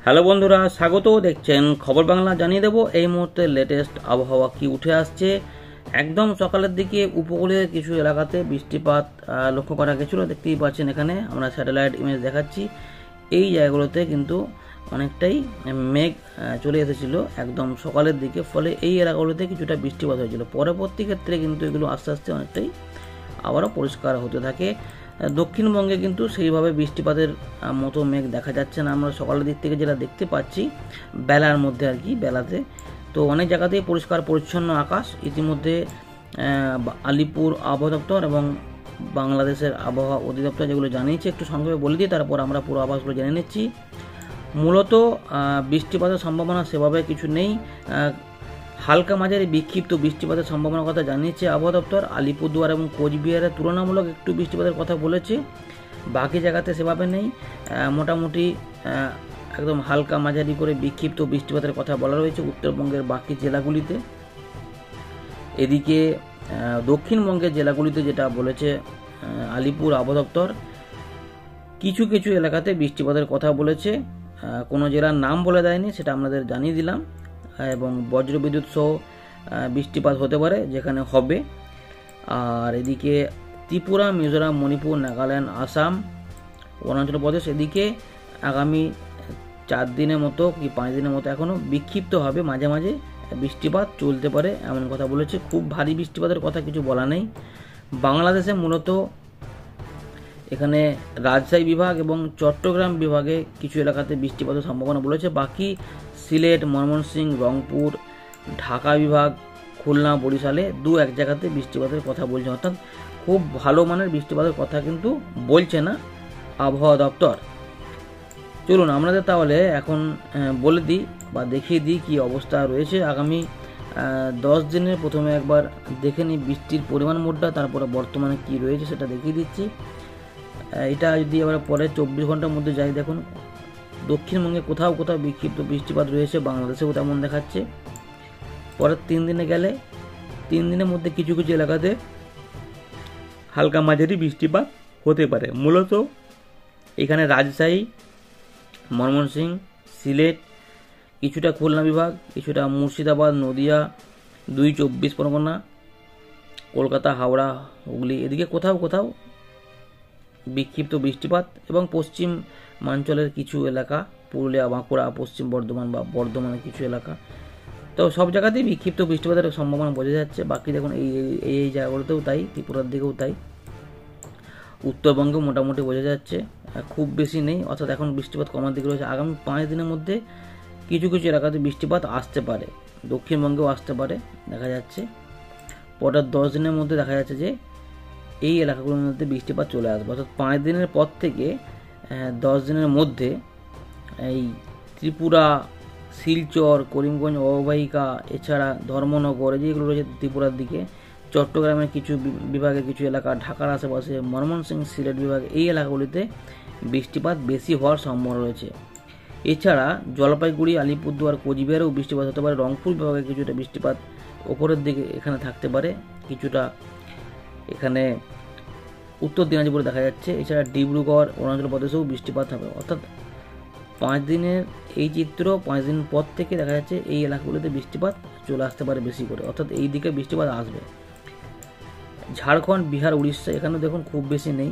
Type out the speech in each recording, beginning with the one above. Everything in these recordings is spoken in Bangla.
হ্যালো বন্ধুরা, স্বাগত। দেখছেন খবর বাংলা। জানিয়ে দেব এই মুহূর্তে লেটেস্ট আবহাওয়া কি উঠে আসছে। একদম সকালের দিকে উপকূলের কিছু এলাকাতে বৃষ্টিপাত লক্ষ্য করা গেছিলো। দেখতেই পাচ্ছেন, এখানে আমরা স্যাটেলাইট ইমেজ দেখাচ্ছি। এই জায়গাগুলোতে কিন্তু অনেকটাই মেঘ চলে এসেছিল একদম সকালের দিকে, ফলে এই এলাকাগুলোতে কিছুটা বৃষ্টিপাত হয়েছিল। পরবর্তী ক্ষেত্রে কিন্তু এগুলো আস্তে আস্তে অনেকটাই আবারও পরিষ্কার হতে থাকে। দক্ষিণবঙ্গে কিন্তু সেইভাবে বৃষ্টিপাতের মতো মেঘ দেখা যাচ্ছে না। আমরা সকালের দিক থেকে যেটা দেখতে পাচ্ছি বেলার মধ্যে আর কি, বেলাতে তো অনেক জায়গাতেই পরিষ্কার পরিচ্ছন্ন আকাশ। ইতিমধ্যে আলিপুর আবহাওয়া দপ্তর এবং বাংলাদেশের আবহাওয়া অধিদপ্তর যেগুলো জানিয়েছে, একটু সংক্ষেপে বলে দিই, তারপর আমরা পুরো আভাসগুলো জেনে নিচ্ছি। মূলত বৃষ্টিপাতের সম্ভাবনা সেভাবে কিছু নেই। হালকা মাঝারি বিক্ষিপ্ত বৃষ্টিপাতের সম্ভাবনার কথা জানিয়েছে আবহাওয়া দপ্তর। আলিপুরদুয়ার এবং কোচবিহারে তুলনামূলক একটু বৃষ্টিপাতের কথা বলেছে, বাকি জায়গাতে সেভাবে নেই। মোটামুটি একদম হালকা মাঝারি করে বিক্ষিপ্ত বৃষ্টিপাতের কথা বলা রয়েছে উত্তরবঙ্গের বাকি জেলাগুলিতে। এদিকে দক্ষিণবঙ্গের জেলাগুলিতে যেটা বলেছে আলিপুর আবহাওয়া দপ্তর, কিছু কিছু এলাকাতে বৃষ্টিপাতের কথা বলেছে। কোনো জেলার নাম বলে দেয়নি, সেটা আপনাদের জানিয়ে দিলাম। এবং বজ্রবিদ্যুৎ সহ বৃষ্টিপাত হতে পারে যেখানে হবে। আর এদিকে ত্রিপুরা, মিজোরাম, মণিপুর, নাগাল্যান্ড, আসাম, অরুণাচল প্রদেশ, এদিকে আগামী 4 দিনের মতো কি 5 দিনের মতো এখনও বিক্ষিপ্তভাবে মাঝে মাঝে বৃষ্টিপাত চলতে পারে, এমন কথা বলেছে। খুব ভারী বৃষ্টিপাতের কথা কিছু বলা নেই। বাংলাদেশে মূলত এখানে রাজশাহী বিভাগ এবং চট্টগ্রাম বিভাগে কিছু এলাকাতে বৃষ্টিপাতের সম্ভাবনা বলেছে। বাকি সিলেট, ময়মনসিংহ, রংপুর, ঢাকা বিভাগ, খুলনা, বরিশালে 2-1 জায়গাতে বৃষ্টিপাতের কথা বলছে। অর্থাৎ খুব ভালো মানের বৃষ্টিপাতের কথা কিন্তু বলছে না আবহাওয়া দপ্তর। চলুন আপনাদের তাহলে এখন বলে দিই বা দেখিয়ে দিই কী অবস্থা রয়েছে আগামী 10 দিনের। প্রথমে একবার দেখে নিই বৃষ্টির পরিমাণ মোটটা, তারপরে বর্তমানে কি রয়েছে সেটা দেখিয়ে দিচ্ছি। এটা যদি আবার পরে 24 ঘন্টার মধ্যে যাই, দেখুন দক্ষিণবঙ্গে কোথাও কোথাও বিক্ষিপ্ত বৃষ্টিপাত রয়েছে, বাংলাদেশেও তেমন দেখাচ্ছে। পরের 3 দিনে গেলে 3 দিনের মধ্যে কিছু কিছু এলাকাতে হালকা মাঝারি বৃষ্টিপাত হতে পারে। মূলত এখানে রাজশাহী, ময়মনসিংহ, সিলেট, কিছুটা খুলনা বিভাগ, কিছুটা মুর্শিদাবাদ, নদিয়া, 2 24 পরগনা, কলকাতা, হাওড়া, হুগলি, এদিকে কোথাও কোথাও বিক্ষিপ্ত বৃষ্টিপাত এবং পশ্চিমাঞ্চলের কিছু এলাকা, পুরুলিয়া, বাঁকুড়া, পশ্চিম বর্ধমান বা বর্ধমানের কিছু এলাকা, তো সব জায়গাতেই বিক্ষিপ্ত বৃষ্টিপাতের সম্ভাবনা বোঝা যাচ্ছে। বাকি দেখুন এই জায়গাগুলোতেও তাই, ত্রিপুরার দিকেও তাই, উত্তরবঙ্গেও মোটামুটি বোঝা যাচ্ছে, খুব বেশি নেই। অর্থাৎ এখন বৃষ্টিপাত কমার দিকে রয়েছে। আগামী 5 দিনের মধ্যে কিছু কিছু এলাকাতে বৃষ্টিপাত আসতে পারে, দক্ষিণবঙ্গেও আসতে পারে দেখা যাচ্ছে। পরের 10 দিনের মধ্যে দেখা যাচ্ছে যে এই এলাকাগুলোর মধ্যে বৃষ্টিপাত চলে আসবে। অর্থাৎ 5 দিনের পর থেকে 10 দিনের মধ্যে এই ত্রিপুরা, শিলচর, করিমগঞ্জ অববাহিকা, এছাড়া ধর্মনগর, যেগুলো রয়েছে ত্রিপুরার দিকে, চট্টগ্রামের কিছু বিভাগের কিছু এলাকা, ঢাকার আশেপাশে, ময়মনসিংহ, সিলেট বিভাগ, এই এলাকাগুলিতে বৃষ্টিপাত বেশি হওয়ার সম্ভাবনা রয়েছে। এছাড়া জলপাইগুড়ি, আলিপুরদুয়ার, কোচবিহারেও বৃষ্টিপাত হতে পারে। রংপুর বিভাগে কিছুটা বৃষ্টিপাত ওপরের দিকে এখানে থাকতে পারে, কিছুটা এখানে উত্তর দিনাজপুরে দেখা যাচ্ছে। এছাড়া ডিব্রুগড়, অরুণাচল প্রদেশেও বৃষ্টিপাত হবে। অর্থাৎ 5 দিনের এই চিত্র, 5 দিন পর থেকে দেখা যাচ্ছে এই এলাকাগুলিতে বৃষ্টিপাত চলে আসতে পারে বেশি করে, অর্থাৎ এই দিকে বৃষ্টিপাত আসবে। ঝাড়খণ্ড, বিহার, উড়িষ্যা, এখানেও দেখুন খুব বেশি নেই।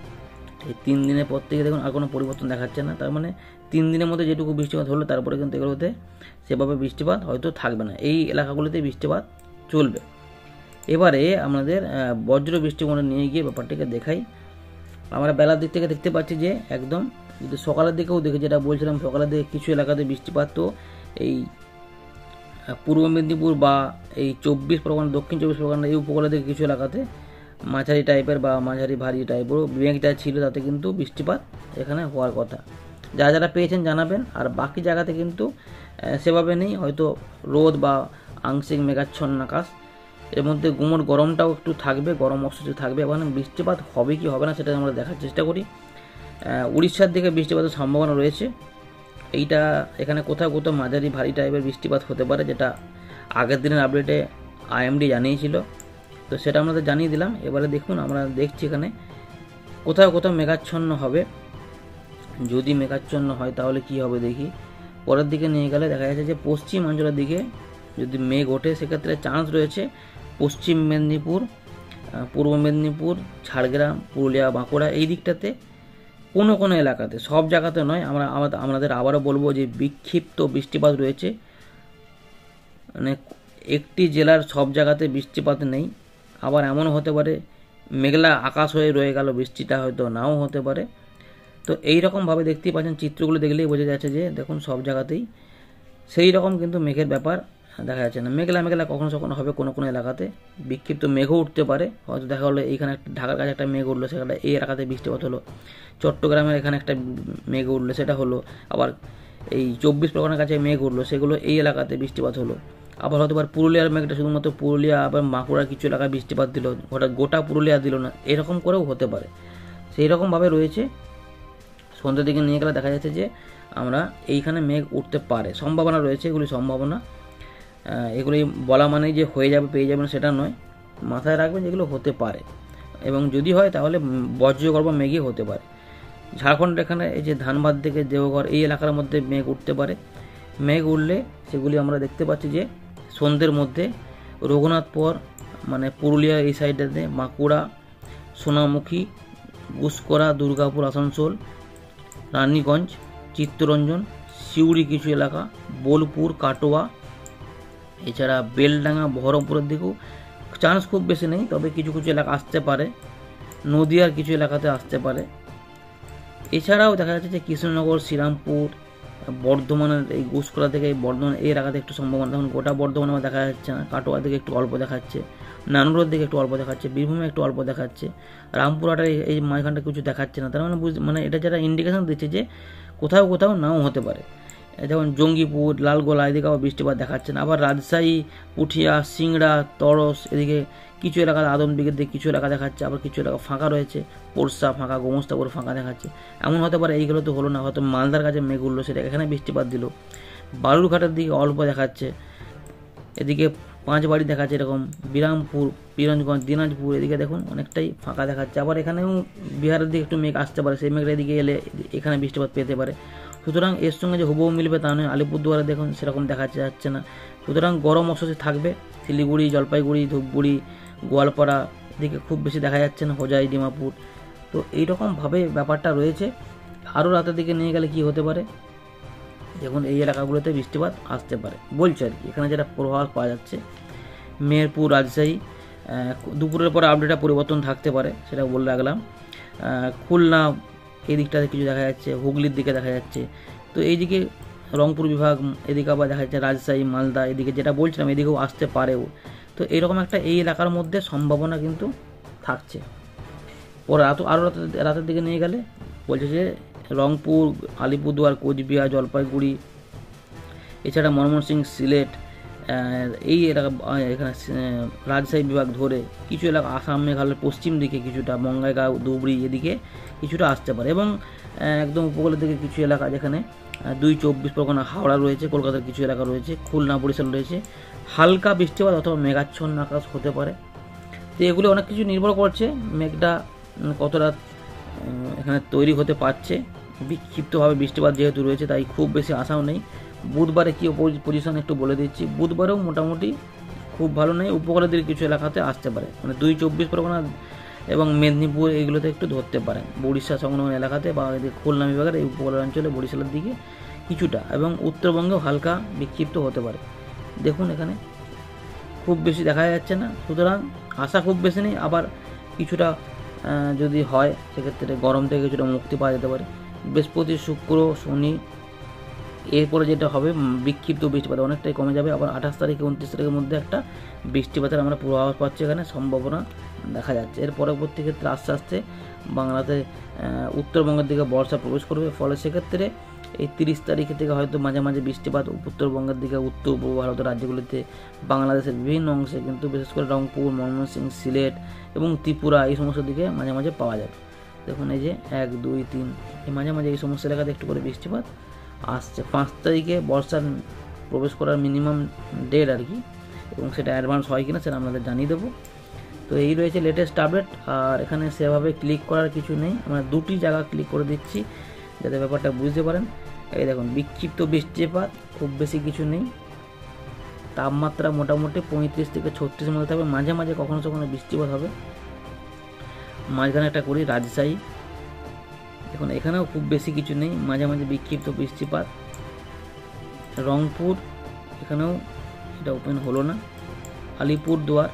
এই 3 দিনের পর থেকে দেখুন আর কোনো পরিবর্তন দেখাচ্ছে না। তার মানে 3 দিনের মধ্যে যেটুকু বৃষ্টিপাত হলো, তারপরে কিন্তু এগুলোতে সেভাবে বৃষ্টিপাত হয়তো থাকবে না। এই এলাকাগুলিতে বৃষ্টিপাত চলবে। এবারে আমাদের বজ্র বৃষ্টিপাত নিয়ে গিয়ে ব্যাপারটিকে দেখাই। আমরা বেলার দিক থেকে দেখতে পাচ্ছি যে একদম, যদি সকালের দিকেও দেখে, যেটা বলছিলাম সকালের দিকে কিছু এলাকাতে বৃষ্টিপাত, তো এই পূর্ব মেদিনীপুর বা এই 24 পরগনা, দক্ষিণ 24 পরগনা, এই উপকূলের দিকে কিছু এলাকাতে মাঝারি টাইপের বা মাঝারি ভারী টাইপের মেঘটা ছিল, তাতে কিন্তু বৃষ্টিপাত এখানে হওয়ার কথা। যারা যারা পেয়েছেন জানাবেন। আর বাকি জায়গাতে কিন্তু সেভাবে নেই, হয়তো রোদ বা আংশিক মেঘাচ্ছন্ন আকাশ। এর মধ্যে গুমোট গরমটাও একটু থাকবে, গরম অস্বস্তি থাকবে। এবং বৃষ্টিপাত হবে কি হবে না সেটা আমরা দেখার চেষ্টা করি। উড়িষ্যার দিকে বৃষ্টিপাতের সম্ভাবনা রয়েছে। এইটা এখানে কোথাও কোথাও মাঝারি ভারী টাইপের বৃষ্টিপাত হতে পারে, যেটা আগের দিনের আপডেটে আইএমডি জানিয়েছিল, তো সেটা আমাদের জানিয়ে দিলাম। এবারে দেখুন, আমরা দেখছি এখানে কোথাও কোথাও মেঘাচ্ছন্ন হবে। যদি মেঘাচ্ছন্ন হয় তাহলে কি হবে দেখি। পরের দিকে নিয়ে গেলে দেখা যাচ্ছে যে পশ্চিমাঞ্চলের দিকে যদি মেঘ ওঠে সেক্ষেত্রে চান্স রয়েছে পশ্চিম মেদিনীপুর, পূর্ব মেদিনীপুর, ঝাড়গ্রাম, পুরুলিয়া, বাঁকুড়া এই দিকটাতে কোনো কোনো এলাকাতে, সব জায়গাতে নয়। আমাদের আবারও বলবো যে বিক্ষিপ্ত বৃষ্টিপাত রয়েছে, মানে একটি জেলার সব জায়গাতে বৃষ্টিপাত নেই। আবার এমনও হতে পারে মেঘলা আকাশ হয়ে রয়ে গেল, বৃষ্টিটা হয়তো নাও হতে পারে। তো এই রকমভাবে দেখতেই পাচ্ছেন, চিত্রগুলো দেখলেই বোঝা যাচ্ছে যে দেখুন সব জায়গাতেই সেই রকম কিন্তু মেঘের ব্যাপার দেখা যাচ্ছে না। মেঘলা মেঘলা কখনো কখনো হবে কোনো কোনো এলাকাতে, বিক্ষিপ্ত মেঘও উঠতে পারে। হয়তো দেখা হলো এইখানে ঢাকার কাছে একটা মেঘ উঠলো, সেখানে এই এলাকাতে বৃষ্টিপাত হলো। চট্টগ্রামের এখানে একটা মেঘ উঠলো, সেটা হলো। আবার এই 24 পরগনার কাছে মেঘ উঠলো, সেগুলো এই এলাকাতে বৃষ্টিপাত হলো। আবার হয়তো পুরুলিয়ার মেঘটা শুধুমাত্র পুরুলিয়া, আবার বাঁকুড়ার কিছু এলাকায় বৃষ্টিপাত দিল, গোটা পুরুলিয়া দিল না, এরকম করেও হতে পারে। সেই রকমভাবে রয়েছে। সন্ধ্যের দিকে নিয়ে গেলে দেখা যাচ্ছে যে আমরা এইখানে মেঘ উঠতে পারে, সম্ভাবনা রয়েছে। এগুলি সম্ভাবনা, এগুলি বলা মানেই যে হয়ে যাবে পেয়ে যাবেন সেটা নয়, মাথায় রাখবেন যেগুলো হতে পারে, এবং যদি হয় তাহলে বজ্রগর্ভ মেঘই হতে পারে। ঝাড়খণ্ড এখানে এই যে ধানবাদ থেকে দেওঘর এই এলাকার মধ্যে মেঘ উঠতে পারে। মেঘ উঠলে সেগুলি আমরা দেখতে পাচ্ছি যে সন্ধ্যের মধ্যে রঘুনাথপুর, মানে পুরুলিয়া এই সাইডটাতে, বাঁকুড়া, সোনামুখী, গুসকরা, দুর্গাপুর, আসানসোল, রানীগঞ্জ, চিত্তরঞ্জন, সিউড়ি কিছু এলাকা, বোলপুর, কাটোয়া, এছাড়া বেলডাঙ্গা, বহরমপুরের দিকেও চান্স খুব বেশি নেই, তবে কিছু কিছু এলাকা আসতে পারে। নদিয়ার কিছু এলাকাতে আসতে পারে। এছাড়াও দেখা যাচ্ছে যে কৃষ্ণনগর, শ্রীরামপুর, বর্ধমানের এই গুসকরা থেকে বর্ধমান এই এলাকাতে একটু সম্ভাবনা। তখন গোটা বর্ধমানে আমার দেখা যাচ্ছে না, কাটোয়া দিকে একটু অল্প দেখাচ্ছে, নানুরের দিকে একটু অল্প দেখাচ্ছে, বীরভূমে একটু অল্প দেখাচ্ছে, রামপুরহাটের এই মাঝখানটা কিছু দেখাচ্ছে না। তার মানে এটা যারা ইন্ডিকেশন দিচ্ছে যে কোথাও কোথাও নাও হতে পারে। যেমন জঙ্গিপুর, লালগোলা এদিকে আবার বৃষ্টিপাত দেখাচ্ছে না। আবার রাজশাহী, পুঠিয়া, সিংড়া, তরস এদিকে কিছু এলাকা, আদমদিঘির দিকে কিছু এলাকা দেখাচ্ছে, আবার কিছু এলাকা ফাঁকা রয়েছে, পোরশা ফাঁকা, গোমস্তাপুর ফাঁকা দেখাচ্ছে। এমন হতে পারে এইগুলো তো হলো না, হয়তো মালদার কাছে মেঘ উঠলো, সেটা এখানে বৃষ্টিপাত দিল। বালুরঘাটের দিকে অল্প দেখাচ্ছে, এদিকে পাঁচবাড়ি দেখাচ্ছে, এরকম বিরামপুর, পিরঞ্জগঞ্জ, দিনাজপুর এদিকে দেখুন অনেকটাই ফাঁকা দেখাচ্ছে। আবার এখানেও বিহারের দিকে একটু মেঘ আসতে পারে, সেই মেঘটা এদিকে এলে এখানে বৃষ্টিপাত পেতে পারে। সুতরাং এর সঙ্গে যে হুবহু মিলবে তা নয়। আলিপুরদুয়ারে দেখুন সেরকম দেখা যাচ্ছে না। সুতরাং গরম অস্বস্তি থাকবে। শিলিগুড়ি, জলপাইগুড়ি, ধূপগুড়ি, গোয়ালপাড়া এদিকে খুব বেশি দেখা যাচ্ছে না, হোজাই, ডিমাপুর। তো এইরকমভাবে ব্যাপারটা রয়েছে। আরও রাতের দিকে নিয়ে গেলে কি হতে পারে, দেখুন এই এলাকাগুলোতে বৃষ্টিপাত আসতে পারে বলছে আর কি, এখানে যেটা পূর্বাভাস পাওয়া যাচ্ছে। মেহেরপুর, রাজশাহী দুপুরের পরে আপডেটটা পরিবর্তন থাকতে পারে, সেটা বলে রাখলাম। খুলনা এই দিকটাতে কিছু দেখা যাচ্ছে, হুগলির দিকে দেখা যাচ্ছে। তো এইদিকে রংপুর বিভাগ এদিকে আবার দেখা যাচ্ছে, রাজশাহী, মালদা এদিকে যেটা বলছিলাম এদিকেও আসতে পারেও। তো এইরকম একটা এই এলাকার মধ্যে সম্ভাবনা কিন্তু থাকছে। পরে আরও রাতের দিকে নিয়ে গেলে বলছে যে রংপুর, আলিপুরদুয়ার, কোচবিহার, জলপাইগুড়ি, এছাড়া ময়মনসিংহ, সিলেট এই এলাকা, এখানে রাজশাহী বিভাগ ধরে কিছু এলাকা, আসাম, মেঘালয়ের পশ্চিম দিকে কিছুটা, বঙ্গাইগাঁও, ধুবড়ি এদিকে কিছুটা আসতে পারে। এবং একদম উপকূলের দিকে কিছু এলাকা যেখানে 24 পরগনা, হাওড়া রয়েছে, কলকাতার কিছু এলাকা রয়েছে, খুলনা, বরিশাল রয়েছে, হালকা বৃষ্টিপাত অথবা মেঘাচ্ছন্ন আকাশ হতে পারে। তো এগুলো অনেক কিছু নির্ভর করছে মেঘটা কতটা এখানে তৈরি হতে পারছে। বিক্ষিপ্তভাবে বৃষ্টিপাত যেহেতু রয়েছে তাই খুব বেশি আশাও নেই। বুধবারে কী পজিশন একটু বলে দিচ্ছি। বুধবারেও মোটামুটি খুব ভালো নেই, উপকূলের দিকে কিছু এলাকাতে আসতে পারে, মানে 24 পরগনা এবং মেদিনীপুর এইগুলোতে একটু ধরতে পারেন, উড়িষ্যা সংলগ্ন এলাকাতে বা খুলনা বিভাগের এই উপকূল অঞ্চলে, বরিশালের দিকে কিছুটা, এবং উত্তরবঙ্গেও হালকা বিক্ষিপ্ত হতে পারে। দেখুন এখানে খুব বেশি দেখা যাচ্ছে না, সুতরাং আশা খুব বেশি নেই। আবার কিছুটা যদি হয় সেক্ষেত্রে গরম থেকে কিছুটা মুক্তি পাওয়া যেতে পারে। বৃহস্পতি, শুক্র, শনি এরপরে যেটা হবে বিক্ষিপ্ত বৃষ্টিপাত অনেকটাই কমে যাবে। আবার 28 তারিখ 29 তারিখের মধ্যে একটা বৃষ্টিপাতের আমরা পূর্বাভাস পাচ্ছি, এখানে সম্ভাবনা দেখা যাচ্ছে। এর পরবর্তী ক্ষেত্রে আস্তে আস্তে বাংলাতে উত্তরবঙ্গের দিকে বর্ষা প্রবেশ করবে, ফলে সেক্ষেত্রে এই 30 তারিখ থেকে হয়তো মাঝে মাঝে বৃষ্টিপাত উত্তরবঙ্গের দিকে, উত্তর পূর্ব ভারতের রাজ্যগুলিতে, বাংলাদেশের বিভিন্ন অংশে, কিন্তু বিশেষ করে রংপুর, ময়মনসিংহ, সিলেট এবং ত্রিপুরা এই সমস্ত দিকে মাঝে মাঝে পাওয়া যাবে। দেখুন এই যে 1, 2, 3 এই মাঝে মাঝে এই সমস্ত এলাকাতে একটু করে বৃষ্টিপাত আসছে। 5 তারিখে বর্ষার প্রবেশ করার মিনিমাম ডেট আর কি, এবং সেটা অ্যাডভান্স হয় কিনা সেটা আপনাদের জানিয়ে দেবো। তো এই রয়েছে লেটেস্ট আপডেট। আর এখানে সেভাবে ক্লিক করার কিছু নেই, আমরা 2টি জায়গা ক্লিক করে দিচ্ছি যাতে ব্যাপারটা বুঝতে পারেন। এই দেখুন বিক্ষিপ্ত বৃষ্টিপাত, খুব বেশি কিছু নেই। তাপমাত্রা মোটামুটি 35 থেকে 36 মধ্যে থাকবে, মাঝে মাঝে কখনো কখনো বৃষ্টিপাত হবে। মাঝখানে একটা করি রাজশাহী, দেখুন এখানেও খুব বেশি কিছু নেই, মাঝে মাঝে বিক্ষিপ্ত বৃষ্টিপাত। রংপুর, এখানেও এটা ওপেন হলো না। আলিপুরদুয়ার,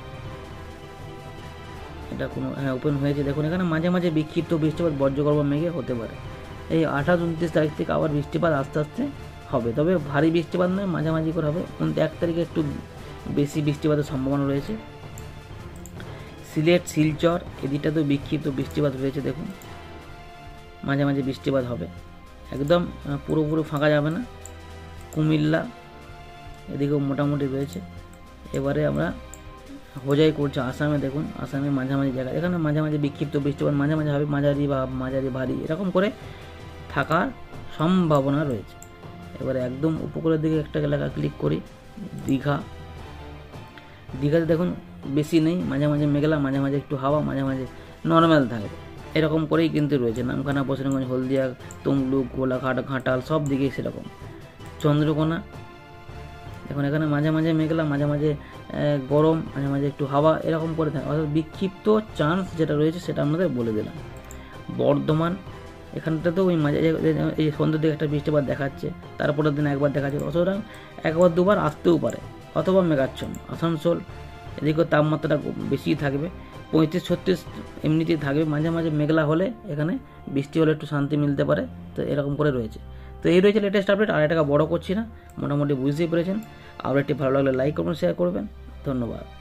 এটা কোনো ওপেন হয়েছে, দেখুন এখানে মাঝে মাঝে বিক্ষিপ্ত বৃষ্টিপাত বজ্রগর্ভ মেঘে হতে পারে। এই 28-29 তারিখ থেকে আবার বৃষ্টিপাত আস্তে আস্তে হবে, তবে ভারী বৃষ্টিপাত নয়, মাঝামাঝি করে হবে। 1 তারিখে একটু বেশি বৃষ্টিপাতের সম্ভাবনা রয়েছে। সিলেট, শিলচর এদিকটাতেও বিক্ষিপ্ত বৃষ্টিপাত রয়েছে, দেখুন মাঝে মাঝে বৃষ্টিপাত হবে, একদম পুরোপুরি ফাঁকা যাবে না। কুমিল্লা এদিকেও মোটামুটি রয়েছে। এবারে আমরা হোজাই করছে আসামে, দেখুন আসামে মাঝামাঝি জায়গা, এখানে মাঝে মাঝে বিক্ষিপ্ত বৃষ্টিপাত মাঝে মাঝে হবে, মাঝারি বা মাঝারি ভারী এরকম করে থাকার সম্ভাবনা রয়েছে। এবারে একদম উপকূলের দিকে একটা এলাকা ক্লিক করি, দীঘা। দীঘাতে দেখুন বেশি নেই, মাঝে মাঝে মেঘলা, মাঝে মাঝে একটু হাওয়া, মাঝে মাঝে নর্মাল থাকে, এরকম করেই কিন্তু রয়েছে। নামখানা, বসিরগঞ্জ, হলদিয়া, তমলুক, গোলাঘাট, ঘাটাল সব দিকেই সেরকম। চন্দ্রকোনা দেখুন এখানে মাঝে মাঝে মেঘলা, মাঝে মাঝে গরম, মাঝে মাঝে একটু হাওয়া এরকম করে থাকে, অর্থাৎ বিক্ষিপ্ত চান্স যেটা রয়েছে সেটা আমাদের বলে দিলাম। বর্ধমান, এখানটাতেও ওই মাঝে এই সন্ধ্যের দিকে একটা বৃষ্টিপাত দেখাচ্ছে, তারপরের দিন একবার দেখাচ্ছে, সুতরাং একবার দুবার আসতেও পারে, অথবা মেঘাচ্ছন্ন। আসানসোল এদিকেও তাপমাত্রা বেশি থাকবে, 35-36 এমনিতেই থাকবে, মাঝে মাঝে মেঘলা হলে এখানে বৃষ্টি হলে একটু শান্তি মিলতে পারে, তো এরকম করে রয়েছে। তো এই রয়েছে লেটেস্ট আপডেট, আর এটাকে বড় করছি না, মোটামুটি বুঝতেই পেরেছেন। আপডেটটি ভালো লাগলে লাইক করবেন, শেয়ার করবেন, ধন্যবাদ।